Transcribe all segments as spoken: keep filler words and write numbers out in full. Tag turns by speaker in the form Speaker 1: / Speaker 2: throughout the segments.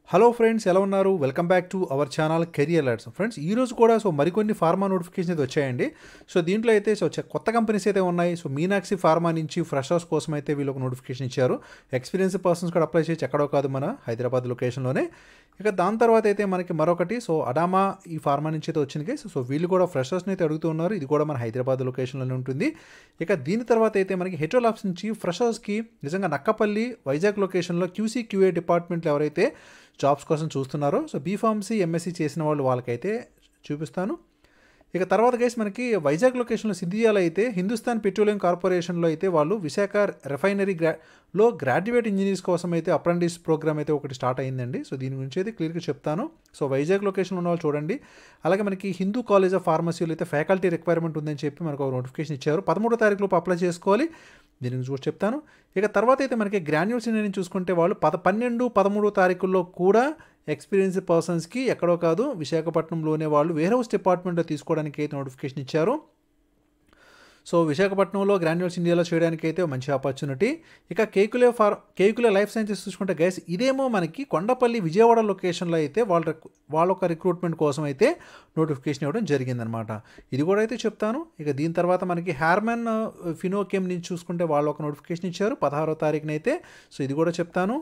Speaker 1: Hello friends, ఎలా ఉన్నారు? Welcome back to our channel career alerts. Friends, ఈ రోజు కూడా సో మరికొన్ని ఫార్మా నోటిఫికేషన్ అయితే వచ్చాయండి. సో దీంట్లో అయితే సో చ- కొత్త కంపెనీస్ అయితే ఉన్నాయి. సో మీనాక్షి ఫార్మా నుంచి ఫ్రెషర్స్ కోసం అయితే వీళ్ళు ఒక నోటిఫికేషన్ ఇచ్చారు. ఎక్స్పీరియన్స్ పర్సన్స్ కూడా అప్లై చేయొచ్చు, ఎక్కడో కాదు మన హైదరాబాద్ లొకేషన్లోనే. ఇక దాని తర్వాత అయితే మనకి మరొకటి సో అడామా ఈ ఫార్మా నుంచి అయితే వచ్చింది కేసు. సో వీళ్ళు కూడా ఫ్రెషర్స్ని అయితే అడుగుతూ ఉన్నారు. ఇది కూడా మన హైదరాబాద్ లొకేషన్లోనే ఉంటుంది. ఇక దీని తర్వాత అయితే మనకి హెచ్ఓ ల్యాబ్స్ నుంచి ఫ్రెషర్స్కి నిజంగా నక్కపల్లి వైజాగ్ లొకేషన్లో క్యూసీ క్యూఏ డిపార్ట్మెంట్లో ఎవరైతే జాబ్స్ కోసం చూస్తున్నారో సో బీఫార్మసీ ఎంఎస్సీ చేసిన వాళ్ళు వాళ్ళకైతే చూపిస్తాను. ఇక తర్వాత కేసు మనకి వైజాగ్ లొకేషన్లో సిద్ధియాలో అయితే హిందుస్థాన్ పెట్రోలియం కార్పొరేషన్లో అయితే వాళ్ళు విశాఖ రిఫైనరీ గ్రా లో గ్రాడ్యుయేట్ ఇంజనీర్స్ కోసం అయితే అప్రెంటిస్ ప్రోగ్రామ్ అయితే ఒకటి స్టార్ట్ అయిందండి. సో దీని గురించి అయితే క్లియర్గా చెప్తాను. సో వైజాగ్ లొకేషన్లో ఉన్న వాళ్ళు చూడండి. అలాగే మనకి హిందూ కాలేజ్ ఆఫ్ ఫార్మసీలో అయితే ఫ్యాకల్టీ రిక్వైర్మెంట్ ఉందని చెప్పి మనకు ఒక నోటిఫికేషన్ ఇచ్చారు. పదమూడో తారీఖు లోపు అప్లై చేసుకోవాలి. దీని గురించి కూడా చెప్తాను. ఇక తర్వాత అయితే మనకి గ్రాన్యువల్స్ ఇంజనీరింగ్ చూసుకుంటే వాళ్ళు పద పన్నెండు పదమూడో తారీఖుల్లో కూడా ఎక్స్పీరియన్స్ పర్సన్స్కి ఎక్కడో కాదు విశాఖపట్నంలోనే వాళ్ళు వేర్ హౌస్ డిపార్ట్మెంట్లో తీసుకోవడానికి అయితే నోటిఫికేషన్ ఇచ్చారు. సో విశాఖపట్నంలో గ్రాన్యువల్స్ ఇండియాలో చేయడానికి అయితే మంచి ఆపర్చునిటీ. ఇక Kekule for Kekule life sciences చూసుకుంటే గైస్ ఇదేమో మనకి కొండపల్లి విజయవాడ లొకేషన్లో అయితే వాళ్ళ వాళ్ళ ఒక రిక్రూట్మెంట్ కోసం అయితే నోటిఫికేషన్ ఇవ్వడం జరిగిందనమాట. ఇది కూడా అయితే చెప్తాను. ఇక దీని తర్వాత మనకి హ్యార్మన్ ఫినోకెమ్ నుంచి చూసుకుంటే వాళ్ళు ఒక నోటిఫికేషన్ ఇచ్చారు పదహారో తారీఖున అయితే. సో ఇది కూడా చెప్తాను.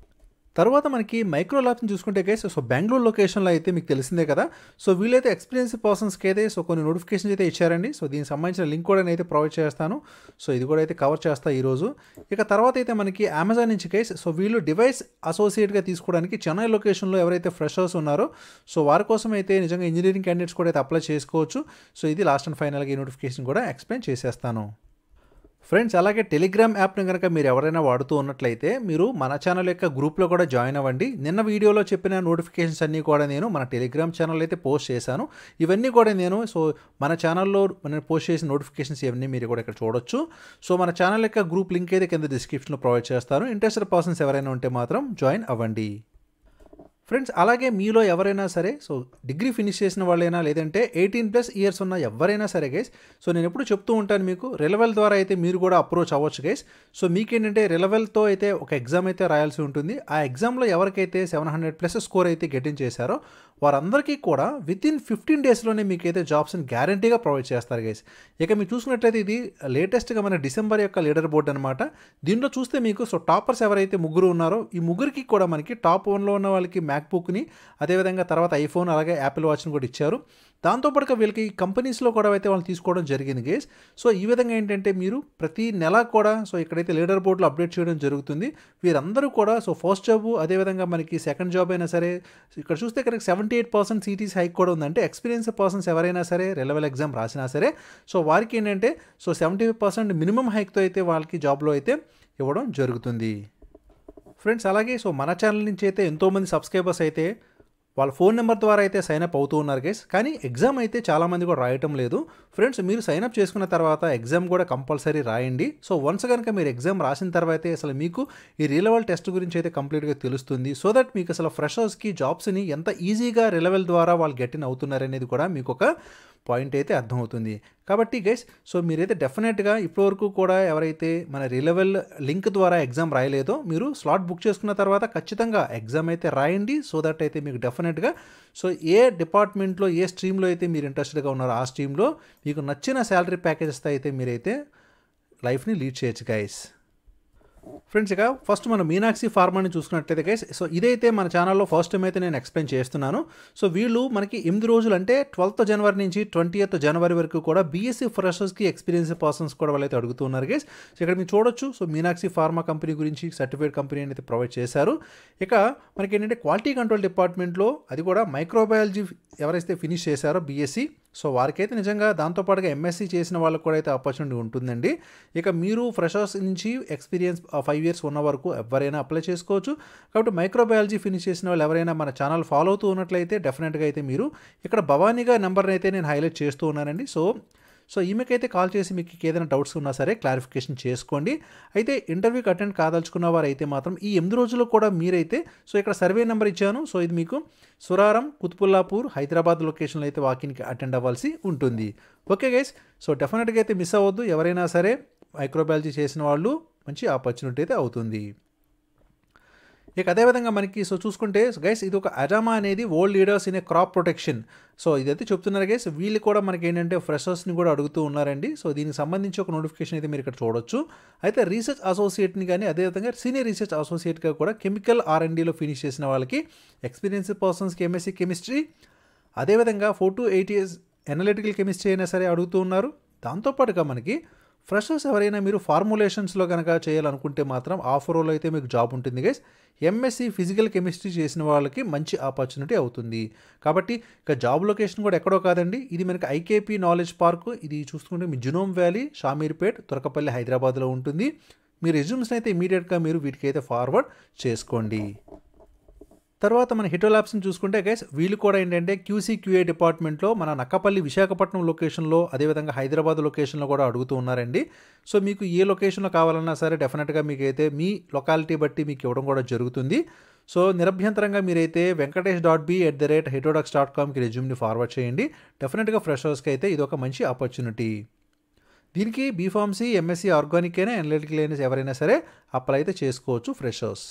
Speaker 1: తర్వాత మనకి మైక్రో ల్యాబ్స్ని చూసుకుంటే గైస్ సో బెంగళూరు లొకేషన్లో అయితే మీకు తెలిసిందే కదా. సో వీళ్ళైతే ఎక్స్పీరియన్స్ పర్సన్స్కి అయితే సో కొన్ని నోటిఫికేషన్స్ అయితే ఇచ్చారండి. సో దీనికి సంబంధించిన లింక్ కూడా నేను అయితే ప్రొవైడ్ చేస్తాను. సో ఇది కూడా అయితే కవర్ చేస్తాను ఈరోజు. ఇక తర్వాత అయితే మనకి అమెజాన్ నుంచి గైస్ సో వీళ్ళు డివైస్ అసోసియేట్గా తీసుకోవడానికి చెన్నై లొకేషన్లో ఎవరైతే ఫ్రెషర్స్ ఉన్నారో సో వారి కోసం అయితే నిజంగా ఇంజనీరింగ్ క్యాండిడేట్స్ కూడా అయితే అప్లై చేసుకోవచ్చు. సో ఇది లాస్ట్ అండ్ ఫైనల్గా ఈ నోటిఫికేషన్ కూడా ఎక్స్ప్లెయిన్ చేసేస్తాను. ఫ్రెండ్స్, అలాగే టెలిగ్రామ్ యాప్ని కనుక మీరు ఎవరైనా వాడుతూ ఉన్నట్లయితే మీరు మన ఛానల్ యొక్క గ్రూప్లో కూడా జాయిన్ అవ్వండి. నిన్న వీడియోలో చెప్పిన నోటిఫికేషన్స్ అన్నీ కూడా నేను మన టెలిగ్రామ్ ఛానల్ అయితే పోస్ట్ చేశాను. ఇవన్నీ కూడా నేను సో మన ఛానల్లో మనం పోస్ట్ చేసిన నోటిఫికేషన్స్ ఇవన్నీ మీరు కూడా ఇక్కడ చూడొచ్చు. సో మన ఛానల్ యొక్క గ్రూప్ లింక్ అయితే కింద డిస్క్రిప్షన్లో ప్రొవైడ్ చేస్తాను. ఇంట్రెస్టెడ్ పర్సన్స్ ఎవరైనా ఉంటే మాత్రం జాయిన్ అవ్వండి. ఫ్రెండ్స్, అలాగే మీలో ఎవరైనా సరే సో డిగ్రీ ఫినిష్ చేసిన వాళ్ళైనా లేదంటే ఎయిటీన్ ప్లస్ ఇయర్స్ ఉన్న ఎవరైనా సరే గైస్ సో నేను ఎప్పుడు చెప్తూ ఉంటాను మీకు రెలవెల్ ద్వారా అయితే మీరు కూడా అప్రోచ్ అవ్వచ్చు గైస్. సో మీకేంటంటే రెలవెల్తో అయితే ఒక ఎగ్జామ్ అయితే రాయాల్సి ఉంటుంది. ఆ ఎగ్జామ్లో ఎవరికైతే సెవెన్ హండ్రెడ్ ప్లస్ స్కోర్ అయితే గెటిన్ చేశారో వారందరికీ కూడా విత్ ఇన్ ఫిఫ్టీన్ డేస్లోనే మీకైతే జాబ్స్ని గ్యారంటీగా ప్రొవైడ్ చేస్తారు గైస్. ఇక మీరు చూసుకున్నట్లయితే ఇది లేటెస్ట్గా మన డిసెంబర్ యొక్క లీడర్ బోర్డ్ అనమాట. దీంట్లో చూస్తే మీకు సో టాపర్స్ ఎవరైతే ముగ్గురు ఉన్నారో ఈ ముగ్గురికి కూడా మనకి టాప్ వన్లో ఉన్న వాళ్ళకి మ్యాక్బుక్ని అదేవిధంగా తర్వాత ఐఫోన్ అలాగే యాపిల్ వాచ్ని కూడా ఇచ్చారు. దాంతోపాటుగా వీళ్ళకి కంపెనీస్లో కూడా అయితే వాళ్ళు తీసుకోవడం జరిగింది గేస్. సో ఈ విధంగా ఏంటంటే మీరు ప్రతి నెల కూడా సో ఇక్కడైతే లీడర్ బోర్డులో అప్డేట్ చేయడం జరుగుతుంది. వీరందరూ కూడా సో ఫస్ట్ జాబ్ అదేవిధంగా మనకి సెకండ్ జాబ్ అయినా సరే ఇక్కడ చూస్తే ఇక్కడ seventy eight percent CTCs hike కూడా ఉందంటే ఎక్స్పీరియన్స్ పర్సన్స్ ఎవరైనా సరే రెలెవెల్ ఎగ్జామ్ రాసినా సరే సో వారికి ఏంటంటే so seventy five percent minimum హైక్తో అయితే వాళ్ళకి జాబ్లో అయితే ఇవ్వడం జరుగుతుంది. ఫ్రెండ్స్, అలాగే సో మన ఛానల్ నుంచి అయితే ఎంతోమంది సబ్స్క్రైబర్స్ అయితే వాళ్ళ ఫోన్ నెంబర్ ద్వారా అయితే సైన్అప్ అవుతూ ఉన్నారు గైస్. కానీ ఎగ్జామ్ అయితే చాలామంది కూడా రాయటం లేదు. ఫ్రెండ్స్, మీరు సైన్అప్ చేసుకున్న తర్వాత ఎగ్జామ్ కూడా కంపల్సరీ రాయండి. సో వన్స్ కనుక మీరు ఎగ్జామ్ రాసిన తర్వాత అసలు మీకు ఈ రిలెవెల్ టెస్ట్ గురించి అయితే కంప్లీట్గా తెలుస్తుంది. సో దట్ మీకు అసలు ఫ్రెషర్స్కి జాబ్స్ని ఎంత ఈజీగా రిలెవెల్ ద్వారా వాళ్ళు గెటిన్ అవుతున్నారనేది కూడా మీకు ఒక పాయింట్ అయితే అర్థమవుతుంది. కాబట్టి గైస్ సో మీరైతే డెఫినెట్గా ఇప్పటివరకు కూడా ఎవరైతే మన రిలెవెల్ లింక్ ద్వారా ఎగ్జామ్ రాయలేదో మీరు స్లాట్ బుక్ చేసుకున్న తర్వాత ఖచ్చితంగా ఎగ్జామ్ అయితే రాయండి. సో దట్ అయితే మీకు డెఫినెట్గా సో ఏ డిపార్ట్మెంట్లో ఏ స్ట్రీమ్లో అయితే మీరు ఇంట్రెస్టెడ్గా ఉన్నారో ఆ స్ట్రీమ్లో మీకు నచ్చిన శాలరీ ప్యాకేజెస్తో అయితే మీరైతే లైఫ్ని లీడ్ చేయొచ్చు గైస్. ఫ్రెండ్స్, ఇక ఫస్ట్ మనం మీనాక్షి ఫార్మాని చూసుకున్నట్లయితే గైస్ సో ఇదైతే మన ఛానల్లో ఫస్ట్ టైం అయితే నేను ఎక్స్ప్లెయిన్ చేస్తున్నాను. సో వీళ్ళు మనకి ఎనిమిది రోజులు అంటే ట్వెల్త్ జనవరి నుంచి ట్వంటీయత్ జనవరి వరకు కూడా బీఎస్సీ ఫ్రెషర్స్కి ఎక్స్పీరియన్స్ పర్సన్స్ కూడా వాళ్ళైతే అడుగుతున్నారు గైస్. సో ఇక్కడ మీరు చూడొచ్చు సో మీనాక్షి ఫార్మా కంపెనీ గురించి సర్టిఫికేట్ కంపెనీ అయితే ప్రొవైడ్ చేశారు. ఇక మనకి ఏంటంటే క్వాలిటీ కంట్రోల్ డిపార్ట్మెంట్లో అది కూడా మైక్రోబయాలజీ ఎవరైతే ఫినిష్ చేశారో బీఎస్సీ సో వారికైతే నిజంగా దాంతోపాటుగా ఎంఎస్సీ చేసిన వాళ్ళకు కూడా అయితే ఆపర్చునిటీ ఉంటుందండి. ఇక మీరు ఫ్రెషర్స్ నుంచి ఎక్స్పీరియన్స్ ఫైవ్ ఇయర్స్ ఉన్న వరకు ఎవరైనా అప్లై చేసుకోవచ్చు. కాబట్టి మైక్రోబయాలజీ ఫినిష్ చేసిన వాళ్ళు ఎవరైనా మన ఛానల్ ఫాలో అవుతూ ఉన్నట్లయితే డెఫినెట్గా అయితే మీరు ఇక్కడ భవానీగా నెంబర్ని అయితే నేను హైలైట్ చేస్తూ ఉన్నానండి. సో సో ఈమెకైతే కాల్ చేసి మీకు ఏదైనా డౌట్స్ ఉన్నా సరే క్లారిఫికేషన్ చేసుకోండి. అయితే ఇంటర్వ్యూకి అటెండ్ కాదలుచుకున్న వారు అయితే మాత్రం ఈ ఎనిమిది రోజుల్లో కూడా మీరైతే సో ఇక్కడ సర్వే నెంబర్ ఇచ్చాను. సో ఇది మీకు సురారం కుత్బుల్లాపూర్ హైదరాబాద్ లొకేషన్లో అయితే వాకిన్కి అటెండ్ అవ్వాల్సి ఉంటుంది. ఓకే గైస్, సో డెఫినెట్గా అయితే మిస్ అవ్వద్దు. ఎవరైనా సరే మైక్రోబయాలజీ చేసిన వాళ్ళు మంచి ఆపర్చునిటీ అయితే అవుతుంది. ఇక అదేవిధంగా మనకి సో చూసుకుంటే గైస్ ఇది ఒక అజామా అనేది world leaders in a crop protection. So ఇదైతే చెప్తున్నారు గైస్. వీళ్ళు కూడా మనకి ఏంటంటే ఫ్రెషర్స్ని కూడా అడుగుతూ ఉన్నారండి. సో దీనికి సంబంధించి ఒక నోటిఫికేషన్ అయితే మీరు ఇక్కడ చూడొచ్చు. అయితే రీసెర్చ్ అసోసియేట్ని కానీ అదేవిధంగా సీనియర్ రీసెర్చ్ అసోసియేట్గా కూడా కెమికల్ ఆర్ అండ్ డీలో ఫినిష్ చేసిన వాళ్ళకి, ఎక్స్పీరియన్స్ పర్సన్స్కి ఎంఎస్సీ కెమిస్ట్రీ, అదేవిధంగా four to eight years analytical chemistry అయినా సరే అడుగుతూ ఉన్నారు. దాంతోపాటుగా మనకి ఫ్రెషర్స్ ఎవరైనా మీరు ఫార్ములేషన్స్లో కనుక చేయాలనుకుంటే మాత్రం ఆఫర్లో అయితే మీకు జాబ్ ఉంటుంది గైస్. ఎంఎస్సీ ఫిజికల్ కెమిస్ట్రీ చేసిన వాళ్ళకి మంచి ఆపర్చునిటీ అవుతుంది. కాబట్టి ఇక జాబ్ లొకేషన్ కూడా ఎక్కడో కాదండి, ఇది మనకి ఐకేపీ నాలెడ్జ్ పార్క్. ఇది చూసుకుంటే మీ జునోమ్ వ్యాలీ, షామీర్పేట్, తురకపల్లి, హైదరాబాద్లో ఉంటుంది. మీ రెజ్యూమ్స్ని అయితే ఇమీడియట్గా మీరు వీటికి అయితే ఫార్వర్డ్ చేసుకోండి. తర్వాత మన హిటో ల్యాబ్స్ని చూసుకుంటే గైస్ వీళ్ళు కూడా ఏంటంటే క్యూసీ క్యూఏ డిపార్ట్మెంట్లో మన నక్కపల్లి విశాఖపట్నం లొకేషన్లో అదేవిధంగా హైదరాబాద్ లొకేషన్లో కూడా అడుగుతూ ఉన్నారండి. సో మీకు ఏ లొకేషన్లో కావాలన్నా సరే డెఫినెట్గా మీకైతే మీ లొకాలిటీ బట్టి మీకు ఇవ్వడం కూడా జరుగుతుంది. సో నిరభ్యంతరంగా మీరైతే Venkatesh dot B at the rate హెటోడాక్స్ డాట్ కామ్కి రెజ్యూమ్ని ఫార్వర్డ్ చేయండి. డెఫినెట్గా ఫ్రెషర్స్కి అయితే ఇది ఒక మంచి ఆపర్చునిటీ. దీనికి బీఫార్మసీ, ఎంఎస్సీ ఆర్గానిక్ అయినా అనలిటికల్ అయినా ఎవరైనా సరే అప్లై అయితే చేసుకోవచ్చు ఫ్రెషర్స్.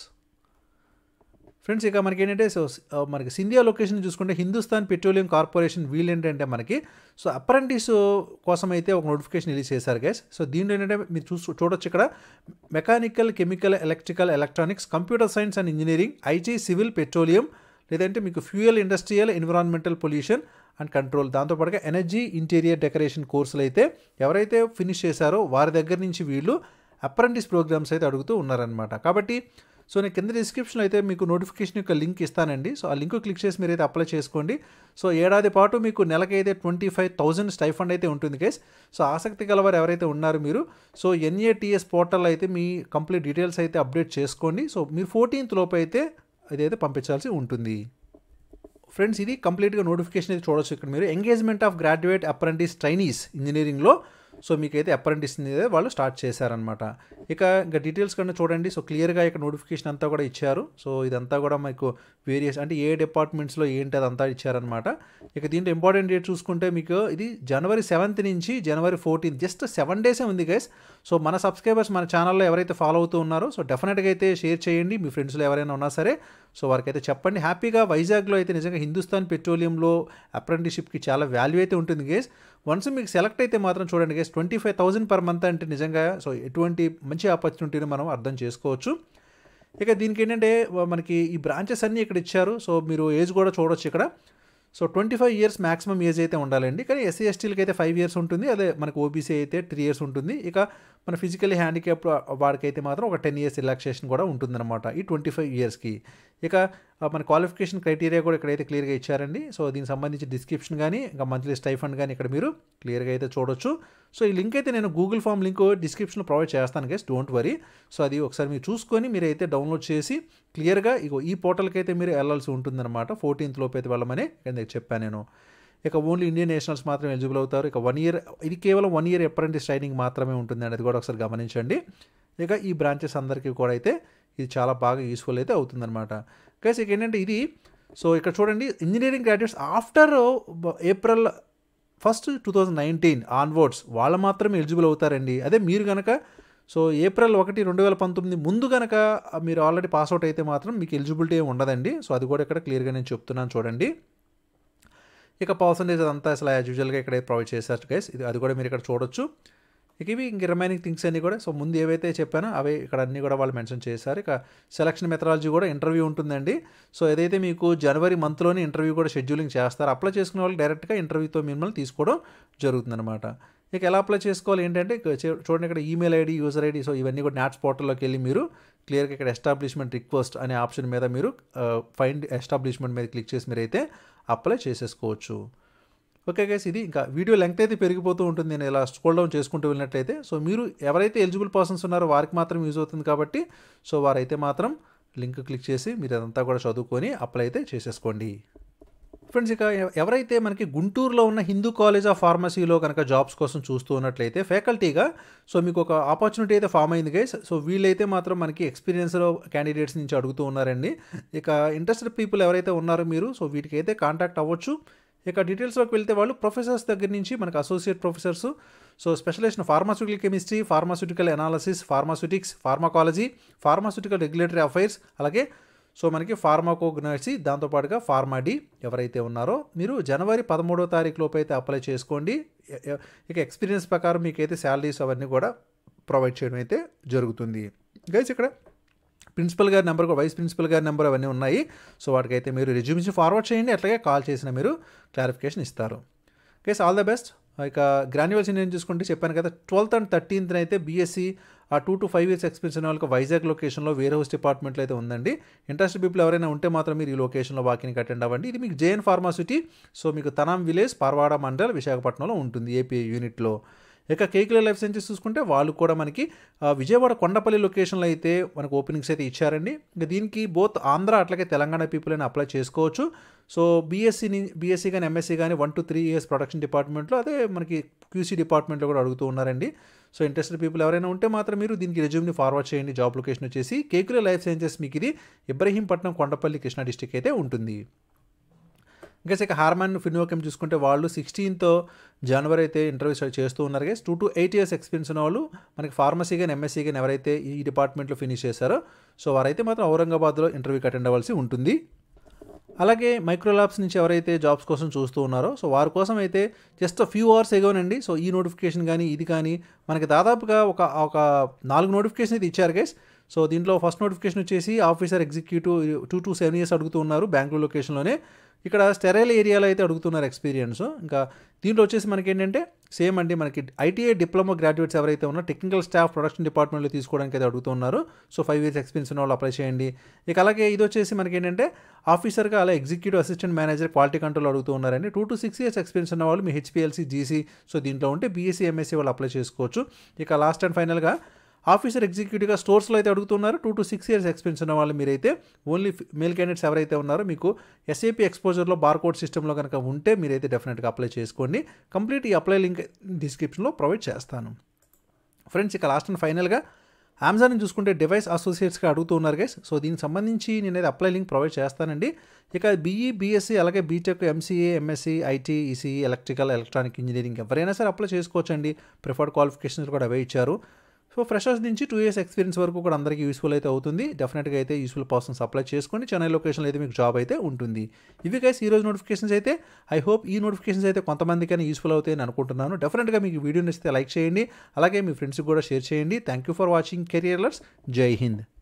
Speaker 1: ఫ్రెండ్స్ ఇక మనకి ఏంటంటే సో మనకి సింధియా లొకేషన్ చూసుకుంటే హిందుస్థాన్ పెట్రోలియం కార్పొరేషన్ వీళ్ళు ఏంటంటే మనకి సో అప్రెంటిస్ కోసం అయితే ఒక నోటిఫికేషన్ రిలీజ్ చేశారు గైస్. సో దీంట్లో ఏంటంటే మీరు చూ చూడొచ్చు ఇక్కడ mechanical, chemical, electrical, electronics, computer science and engineering, IT, civil, petroleum, లేదంటే మీకు fuel, industrial, environmental pollution and control, దాంతోపాటుగా ఎనర్జీ, ఇంటీరియర్ డెకరేషన్ కోర్సులు అయితే ఎవరైతే ఫినిష్ చేశారో వారి దగ్గర నుంచి వీళ్ళు అప్రెంటిస్ ప్రోగ్రామ్స్ అయితే అడుగుతూ ఉన్నారనమాట. కాబట్టి సో నేను కింద డిస్క్రిప్షన్లో అయితే మీకు నోటిఫికేషన్ యొక్క లింక్ ఇస్తానండి. సో ఆ లింక్ క్లిక్ చేసి మీరైతే అప్లై చేసుకోండి. సో ఏడాది పాటు మీకు నెలకైతే ట్వంటీ ఫైవ్ థౌజండ్ స్టైఫండ్ అయితే ఉంటుంది గైస్. సో ఆసక్తి గలవారు ఎవరైతే ఉన్నారో మీరు సో ఎన్ఏటిఎస్ పోర్టల్ అయితే మీ కంప్లీట్ డీటెయిల్స్ అయితే అప్డేట్ చేసుకోండి. సో మీరు ఫోర్టీన్త్ లోపు అయితే ఇదైతే పంపించాల్సి ఉంటుంది. ఫ్రెండ్స్ ఇది కంప్లీట్గా నోటిఫికేషన్ అయితే చూడొచ్చు. ఇక్కడ మీరు engagement of graduate apprentice trainees ఇంజనీరింగ్లో సో మీకైతే అప్రెంటిస్ అనేది వాళ్ళు స్టార్ట్ చేశారనమాట. ఇక ఇంకా డీటెయిల్స్ కన్నా చూడండి. సో క్లియర్గా ఇక్కడ నోటిఫికేషన్ అంతా కూడా ఇచ్చారు. సో ఇదంతా కూడా మీకు వేరియస్ అంటే ఏ డిపార్ట్మెంట్స్లో ఏంటి అదంతా ఇచ్చారనమాట. ఇక దీంట్లో ఇంపార్టెంట్ డేట్ చూసుకుంటే మీకు ఇది జనవరి సెవెంత్ నుంచి జనవరి ఫోర్టీన్త్ జస్ట్ సెవెన్ డేసే ఉంది గైస్. సో మన సబ్స్క్రైబర్స్ మన ఛానల్లో ఎవరైతే ఫాలో అవుతూ ఉన్నారో సో డెఫినెట్గా అయితే షేర్ చేయండి. మీ ఫ్రెండ్స్లో ఎవరైనా ఉన్నా సరే సో వారికి అయితే చెప్పండి. హ్యాపీగా వైజాగ్లో అయితే నిజంగా హిందుస్థాన్ పెట్రోలియంలో అప్రెంటిస్షిప్కి చాలా వాల్యూ అయితే ఉంటుంది గైస్. వన్స్ మీకు సెలెక్ట్ అయితే మాత్రం చూడండి guys twenty five thousand per month అంటే నిజంగా సో ఎటువంటి మంచి ఆపర్చునిటీని మనం అర్థం చేసుకోవచ్చు. ఇక దీనికి ఏంటంటే మనకి ఈ బ్రాంచెస్ అన్నీ ఇక్కడ ఇచ్చారు. సో మీరు ఏజ్ కూడా చూడొచ్చు ఇక్కడ. So twenty five years maximum age అయితే ఉండాలండి. కానీ ఎస్సీ ఎస్టీలకి అయితే ఫైవ్ ఇయర్స్ ఉంటుంది. అదే మనకు ఓబీసీ అయితే త్రీ ఇయర్స్ ఉంటుంది. ఇక మన ఫిజికల్లీ హ్యాండిక్యాప్ వాడికైతే మాత్రం ఒక టెన్ ఇయర్స్ రిలాక్సేషన్ కూడా ఉంటుందన్నమాట ఈ ట్వంటీ ఫైవ్ ఇయర్స్కి. ఇక మన క్వాలిఫికేషన్ క్రైటీరియా కూడా ఇక్కడైతే క్లియర్గా ఇచ్చారండి. సో దీనికి సంబంధించి డిస్క్రిప్షన్ కానీ ఇంకా మంత్లీ స్టైఫండ్ కానీ ఇక్కడ మీరు క్లియర్గా అయితే చూడొచ్చు. సో ఈ లింక్ అయితే నేను గూగుల్ ఫామ్ లింక్ డిస్క్రిప్షన్లో ప్రొవైడ్ చేస్తాను గైస్, డోంట్ వరీ. సో అది ఒకసారి మీరు చూసుకొని మీరైతే డౌన్లోడ్ చేసి క్లియర్గా ఇగో ఈ పోర్టల్కి అయితే మీరు వెళ్ళాల్సి ఉంటుందన్నమాట. ఫోర్టీన్త్ లోపు అయితే వెళ్ళమని కింద చెప్పాను నేను. ఇక ఓన్లీ ఇండియన్ నేషనల్స్ మాత్రం ఎలిజిబుల్ అవుతారు. ఇక వన్ ఇయర్ ఇది కేవలం వన్ ఇయర్ అప్రెంటిస్ ట్రైనింగ్ మాత్రమే ఉంటుంది అనేది కూడా ఒకసారి గమనించండి. ఇక ఈ బ్రాంచెస్ అందరికీ కూడా అయితే ఇది చాలా బాగా యూస్ఫుల్ అయితే అవుతుందన్నమాట. గైస్ ఇక ఏంటంటే ఇది సో ఇక్కడ చూడండి engineering graduates after April first two thousand nineteen onwards వాళ్ళు మాత్రమే ఎలిజిబుల్ అవుతారండి. అదే మీరు కనుక సో ఏప్రిల్ ఒకటి రెండు వేల పంతొమ్మిది ముందు కనుక మీరు ఆల్రెడీ పాస్అవుట్ అయితే మాత్రం మీకు ఎలిజిబిలిటీ ఏమి ఉండదండి. సో అది కూడా ఇక్కడ క్లియర్గా నేను చెప్తున్నాను చూడండి. ఇక పర్సంటేజ్ అదంతా అసలు యాజ్ యూజువల్గా ఇక్కడ ప్రొవైడ్ చేశారు గైస్. ఇది అది కూడా మీరు ఇక్కడ చూడొచ్చు. ఇక ఇవి ఇంక రిమైనింగ్ థింగ్స్ అన్నీ కూడా సో ముందు ఏవైతే చెప్పానో అవే ఇక్కడ అన్నీ కూడా వాళ్ళు మెన్షన్ చేశారు. ఇక సెలక్షన్ మెథడాలజీ కూడా ఇంటర్వ్యూ ఉంటుందండి. సో ఏదైతే మీకు జనవరి మంత్లోనే ఇంటర్వ్యూ కూడా షెడ్యూలింగ్ చేస్తారు. అప్లై చేసుకునే వాళ్ళు డైరెక్ట్గా ఇంటర్వ్యూతో మిమ్మల్ని తీసుకోవడం జరుగుతుందన్నమాట. ఇక ఎలా అప్లై చేసుకోవాలి ఏంటంటే చూడండి ఇక్కడ email ID, user ID, so ఇవన్నీ కూడా నాట్స్ పోర్టల్లోకి వెళ్ళి మీరు క్లియర్గా ఇక్కడ ఎస్టాబ్లిష్మెంట్ రిక్వెస్ట్ అనే ఆప్షన్ మీద మీరు ఫైండ్ ఎస్టాబ్లిష్మెంట్ మీద క్లిక్ చేసి మీరైతే అప్లై చేసేసుకోవచ్చు. ఓకే గైస్ ఇది ఇంకా వీడియో లెంగ్త్ అయితే పెరిగిపోతూ ఉంటుంది. నేను ఇలా స్క్రోల్ డౌన్ చేసుకుంటూ వెళ్ళినట్లయితే సో మీరు ఎవరైతే ఎలిజిబుల్ పర్సన్స్ ఉన్నారో వారికి మాత్రం యూజ్ అవుతుంది కాబట్టి సో వారైతే మాత్రం లింక్ క్లిక్ చేసి మీరు అదంతా కూడా చదువుకొని అప్లై అయితే చేసేసుకోండి. ఫ్రెండ్స్ ఇక ఎవరైతే మనకి గుంటూరులో ఉన్న హిందూ కాలేజ్ ఆఫ్ ఫార్మసీలో కనుక జాబ్స్ కోసం చూస్తూ ఉన్నట్లయితే ఫ్యాకల్టీగా సో మీకు ఒక ఆపర్చునిటీ అయితే ఫామ్ అయింది గైస్. సో వీళ్ళైతే మాత్రం మనకి ఎక్స్పీరియన్స్లో క్యాండిడేట్స్ నుంచి అడుగుతూ ఉన్నారండి. ఇక ఇంట్రెస్టెడ్ పీపుల్ ఎవరైతే ఉన్నారో మీరు సో వీటికి అయితే కాంటాక్ట్ అవ్వచ్చు. ఇక డీటెయిల్స్లోకి వెళ్తే వాళ్ళు ప్రొఫెసర్స్ దగ్గర నుంచి మనకు associate professors so specialization pharmaceutical chemistry, pharmaceutical analysis, pharmaceutics, pharmacology, pharmaceutical regulatory affairs, అలాగే సో మనకి ఫార్మాకోగ్నసీ దాంతోపాటుగా ఫార్మా డి ఎవరైతే ఉన్నారో మీరు జనవరి పదమూడవ తారీఖు లోపు అయితే అప్లై చేసుకోండి. ఇక ఎక్స్పీరియన్స్ ప్రకారం మీకైతే శాలరీస్ అవన్నీ కూడా ప్రొవైడ్ చేయడం అయితే జరుగుతుంది. గైస్ ఇక్కడ ప్రిన్సిపల్ గారి నెంబర్ వైస్ ప్రిన్సిపల్ గారి నెంబర్ అవన్నీ ఉన్నాయి. సో వాటికైతే మీరు రెజ్యూమ్స్ ఫార్వర్డ్ చేయండి, అట్లాగే కాల్ చేసిన మీరు క్లారిఫికేషన్ ఇస్తారు. Guys all the best. ఇక గ్రాన్యువల్స్ నేను చూసుకుంటే చెప్పాను కదా, ట్వెల్త్ అండ్ థర్టీన్త్ అయితే బీఎస్సీ ఆ two to five years experience ఉన్న వాళ్ళకి వైజాగ్ లొకేషన్లో వేర్ హౌస్ డిపార్ట్మెంట్లో అయితే ఉందండి. ఇంట్రెస్టెడ్ పీపుల్ ఎవరైనా ఉంటే మాత్రం మీరు ఈ లొకేషన్లో వాకింగ్కి అటెండ్ అవ్వండి. ఇది మీకు జేఎన్ ఫార్మాసిటీ, సో మీకు తనాం విలేజ్ పార్వాడ మండల్ విశాఖపట్నంలో ఉంటుంది ఏపీ యూనిట్లో. ఇక కేకుల లైఫ్ సైన్సెస్ చూసుకుంటే వాళ్ళు కూడా మనకి విజయవాడ కొండపల్లి లొకేషన్లో అయితే మనకు ఓపెనింగ్స్ అయితే ఇచ్చారండి. ఇంకా దీనికి బోత్ ఆంధ్ర అట్లాగే తెలంగాణ పీపుల్ అయినా అప్లై చేసుకోవచ్చు. సో బీఎస్సీని బీఎస్సీ కానీ ఎంఎస్సీ కానీ one to three years production డిపార్ట్మెంట్లో అదే మనకి క్యూసీ డిపార్ట్మెంట్లో కూడా అడుగుతూ ఉన్నారండి. సో ఇంట్రెస్టెడ్ పీపుల్ ఎవరైనా ఉంటే మాత్రం మీరు దీనికి రెజ్యూమ్ని ఫార్వర్డ్ చేయండి. జాబ్ లొకేషన్ వచ్చేసి కేకుల లైఫ్ సైన్సెస్ మీకు ఇది ఇబ్రహీంపట్నం కొండపల్లి కృష్ణా డిస్టిక్ అయితే ఉంటుంది. ఇంకా ఇక హార్మన్ ఫినోకెమ్ చూసుకుంటే వాళ్ళు సిక్స్టీన్త్ జనవరి అయితే ఇంటర్వ్యూ చేస్తూ ఉన్నారు. Guys two to eight years experience ఉన్న వాళ్ళు మనకి ఫార్మసీ కానీ ఎంఎస్సీ కానీ ఎవరైతే ఈ డిపార్ట్మెంట్లో ఫినిష్ చేశారో సో వారైతే మాత్రం ఔరంగాబాద్లో ఇంటర్వ్యూకి అటెండ్ అవ్వాల్సి ఉంటుంది. అలాగే మైక్రోలాబ్స్ నుంచి ఎవరైతే జాబ్స్ కోసం చూస్తూ ఉన్నారో సో వారి కోసం అయితే జస్ట్ ఫ్యూ అవర్స్ ఎగోనండి. సో ఈ నోటిఫికేషన్ కానీ ఇది కానీ మనకి దాదాపుగా ఒక ఒక నాలుగు నోటిఫికేషన్ అయితే ఇచ్చారు గైస్. సో దీంట్లో ఫస్ట్ నోటిఫికేషన్ వచ్చేసి officer executive two to seven years అడుగుతూ ఉన్నారు బెంగళూరు లొకేషన్లోనే. ఇక్కడ స్టెరైల్ ఏరియాలో అయితే అడుగుతున్నారు ఎక్స్పీరియన్స్. ఇంకా దీంట్లో వచ్చేసి మనకి ఏంటంటే సేమ్ అండి, మనకి ఐటీఐ డిప్లొమా గ్రాడ్యుయేట్స్ ఎవరైతే ఉన్నారో టెక్నికల్ స్టాఫ్ ప్రొడక్షన్ డిపార్ట్మెంట్లో తీసుకోవడానికి అయితే అడుగుతున్నారు. సో ఫైవ్ ఇయర్స్ ఎక్స్పీరియన్స్ ఉన్న వాళ్ళు అప్లై చేయండి. ఇక అలాగే ఇది వచ్చేసి మనకి ఏంటంటే ఆఫీసర్గా అలా executive assistant manager quality control అడుగుతూ ఉన్నారండి. Two to six years experience ఉన్న వాళ్ళు మీ హెచ్పిఎల్సీ జీసీ సో దీంట్లో ఉంటే బీఎస్సీ ఎంఎస్సీ వాళ్ళు అప్లై చేసుకోవచ్చు. ఇక లాస్ట్ అండ్ ఫైనల్గా ఆఫీసర్ ఎగ్జిక్యూటివ్గా స్టోర్స్లో అయితే అడుగుతున్నారు. Two to six years experience ఉన్న వాళ్ళు మీరైతే ఓన్లీ మేల్ క్యాండిడేట్స్ ఎవరైతే ఉన్నారో మీకు ఎస్ఏపీ ఎక్స్పోజర్లో బార్కోడ్ సిస్టంలో కనుక ఉంటే మీరైతే డెఫినెట్గా అప్లై చేసుకోండి. కంప్లీట్ ఈ అప్లై లింక్ డిస్క్రిప్షన్లో ప్రొవైడ్ చేస్తాను. ఫ్రెండ్స్ ఇక లాస్ట్ అండ్ ఫైనల్గా అమెజాన్ చూసుకుంటే డివైస్ అసోసియేట్స్గా అడుగుతూ ఉన్నారు గైస్. సో దీనికి సంబంధించి నేనైతే అప్లై లింక్ ప్రొవైడ్ చేస్తానండి. ఇక బీఈ బీఎస్సీ అలాగే BTech MCA MSc IT ECE electrical electronic engineering ఎవరైనా సరే అప్లై చేసుకోవచ్చండి. ప్రిఫర్డ్ క్వాలిఫికేషన్స్ కూడా అవే ఇచ్చారు. సో ఫ్రెషర్స్ నుంచి టూ ఇయర్స్ ఎక్స్పీరియన్స్ వరకు కూడా అందరికీ యూస్ఫుల్ అయితే అవుతుంది. డెఫినెట్గా అయితే యూస్ఫుల్ పర్సన్స్ అప్లై చేసుకోండి. చెన్నై లొకేషన్లో అయితే మీకు జాబ్ అయితే ఉంటుంది. ఇవి గైస్ ఈరోజు నోటిఫికేషన్స్ అయితే. ఐ హోప్ ఈ నోటిఫికేషన్స్ అయితే కొంతమందికైనా యూస్ఫుల్ అవుతాయని అనుకుంటున్నాను. డెఫినెట్గా మీకు వీడియో నచ్చితే లైక్ చేయండి, అలాగే మీ ఫ్రెండ్స్కి కూడా షేర్ చేయండి. Thank you for watching career alerts. జై హింద్.